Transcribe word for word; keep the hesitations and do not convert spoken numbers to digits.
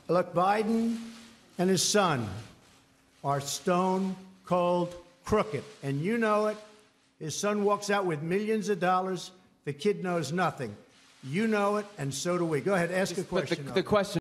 Look, Biden and his son are stone cold crooked, and you know it. His son walks out with millions of dollars. The kid knows nothing. You know it, and so do we. Go ahead, ask a question. But the, the question